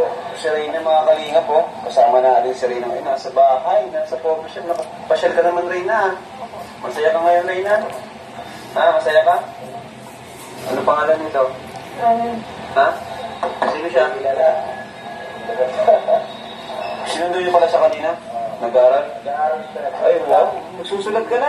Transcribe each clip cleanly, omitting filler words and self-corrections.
Si Reyna, mga kalingap po. Kasama natin si Reyna ngayon. Nasa bahay, nasa coffee shop. Nakapasyal ka naman, Reyna. Masaya ka ngayon, Reyna? Ha? Masaya ka? Ano pangalan nito? Ha? Sino siya? Sinundo niyo pala sa kanina? Nag-aaral? Ay, wow. Nagsusulat ka na?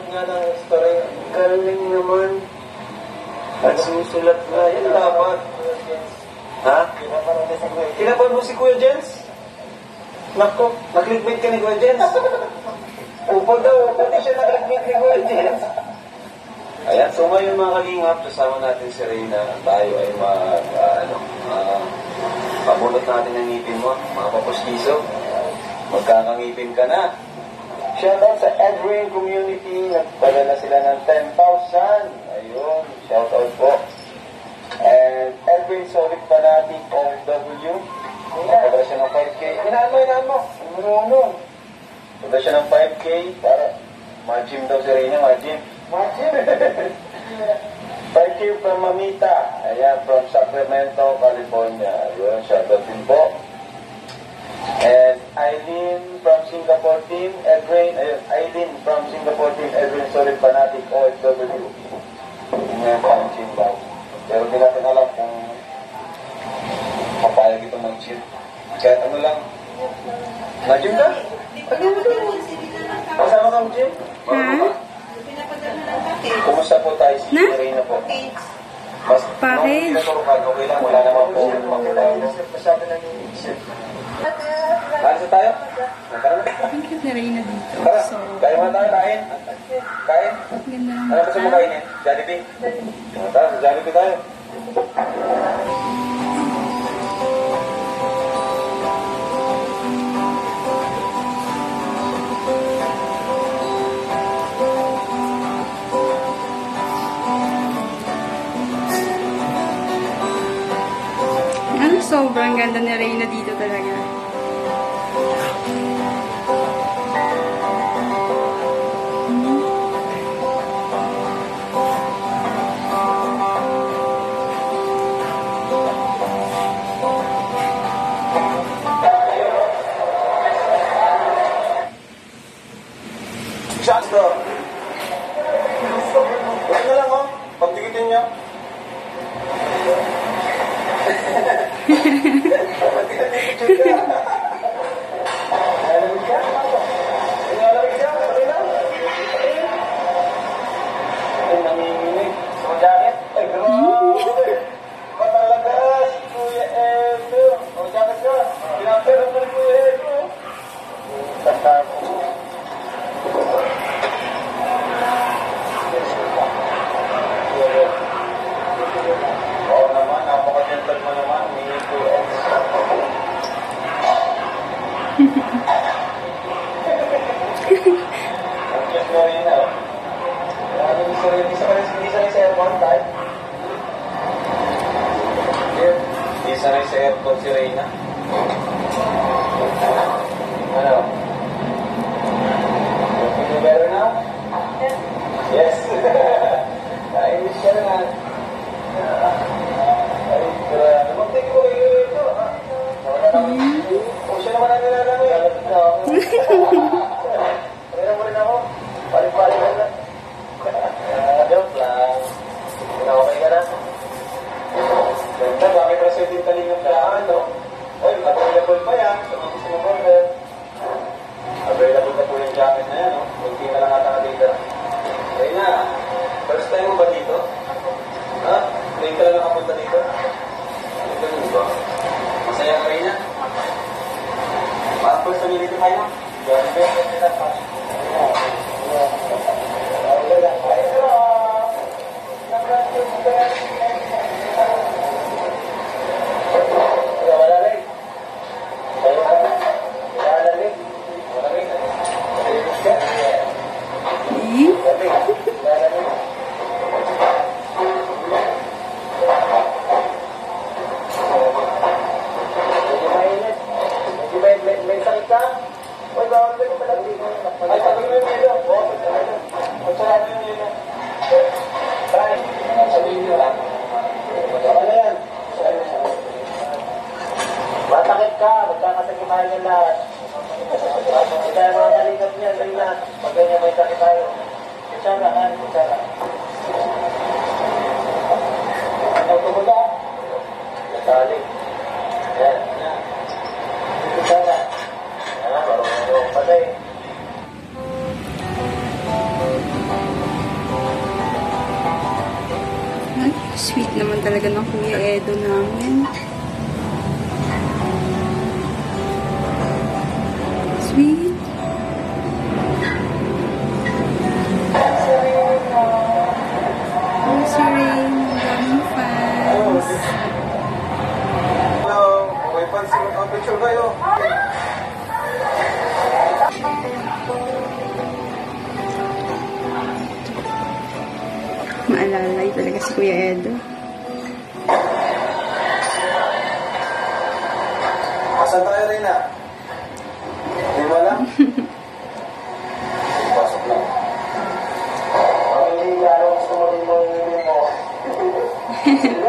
Galing naman. Nagsusulat na. Yan dapat. Ha? Kinapan mo si Kuya Jens? Nako, nag-clickbait ka ni Kuya Jens? Upo daw, pati siya nag-clickbait ni Kuya Jens. Ayan, so ngayon mga kalingap, kasama natin si Reyna. Tayo ay pabulot natin ang ngipin mo, mga papustiso. Magkakangipin ka na. Shoutout sa Edwin Community. Nagpadala sila ng 10,000. Ayun, shoutout po. And Edwin Solid Fanatic OFW. Nagpadala siya ng 5K. Inaan mo. Marunong. Nagpadala siya ng 5K para ma-gym daw si Reyna, ma-gym. 5K from Mamita. Ayan, from Sacramento, California. Ayun, shoutout din po. And Eileen from Singapore team, Eileen from Singapore team, Edwin Solid Fanatic OFW. Hindi nga pang-gym daw. Pero di natin alam kung papayag ito mag-gym. Kahit ano lang. Na-gym ka? Kasama ka mag-gym? Kumusta po tayo si Reyna po? Mas pinaturukan, okay lang, wala naman po. Masabi lang yung isip. Ano tayo? Ang cute na Reyna dito. Tara, So, kaya mo tayo, kain? Kain? ganda lang. Ano gusto mo kainin? Jollibee? Tara, sa Jollibee tayo. Sobrang ganda ni Reyna dito talaga. Shots bro! Huwag na lang oh, pagdikitin nyo. Sanay sa airport si Reyna. Ano? You feel better now? Yes. Nainis ka na. Ay, grabe. Mag-take ko ito. O, siya naman ang nilalang eh. Reyna mo rin ako. Pali-pali ka na. Joke lang. Okay ka na? Ganda, bakit kasi din talingap daan, no? Oy, available pa yan. So, gusto mo order. Available na po yung jacket na yan, no? Kunti na lang ata na dito. Okay na. First time mo ba dito? Ha? Ngayon ka lang nakapunta dito? Ito mo ba? Masaya ka rin na? Parang first time dito kayo? Gawin ba? May sakit ka? Uy, bawal ka pala dito. Matakit ka, magkakasakimahan niya lahat. Hindi tayo mga kalingap niya, Reyna. Pag ganyan may sakit tayo. Kutsara, kutsara. Ano tumuda? Natali. Yan. Kutsara. Marunong patay. Ay, sweet naman talaga ng Kuya Edo namin. Sweet. Oh, si Rain. Daming fans. Hello. Okay, pansin ang picture kayo. Maalalay talaga si Kuya Edo. Asan tayo, Reyna? Di ba lang? Pasok lang. Ang hindi lalo gusto mo rin mong hindi mo.